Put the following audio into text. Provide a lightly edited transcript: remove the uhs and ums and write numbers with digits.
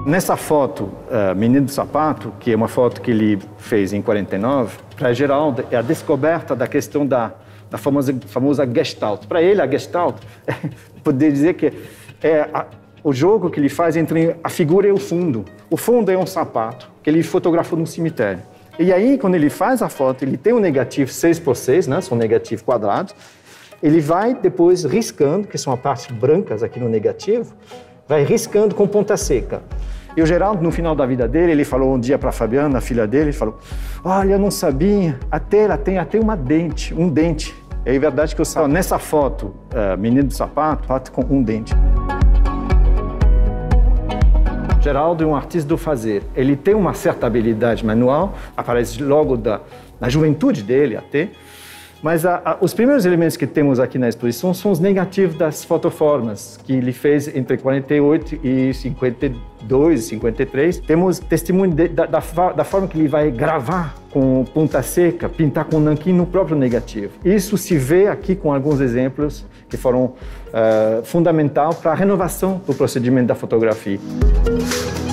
Nessa foto, Menino do Sapato, que é uma foto que ele fez em 49, para Geraldo é a descoberta da questão da famosa Gestalt. Para ele, a Gestalt, poder dizer que é o jogo que ele faz entre a figura e o fundo. O fundo é um sapato que ele fotografou no cemitério. E aí, quando ele faz a foto, ele tem um negativo 6x6, né? São negativos quadrados. Ele vai depois riscando, que são as partes brancas aqui no negativo, vai riscando com ponta seca. E o Geraldo, no final da vida dele, ele falou um dia para a Fabiana, a filha dele, ele falou: olha, eu não sabia, até ela tem até um dente. É verdade que eu sabia. Nessa foto, Menino do Sapato com um dente. Geraldo é um artista do fazer. Ele tem uma certa habilidade manual, aparece logo na juventude dele até, mas os primeiros elementos que temos aqui na exposição são os negativos das fotoformas que ele fez entre 48 e 52, 53. Temos testemunho da forma que ele vai gravar com ponta seca, pintar com nanquim no próprio negativo. Isso se vê aqui com alguns exemplos que foram fundamentais para a renovação do procedimento da fotografia.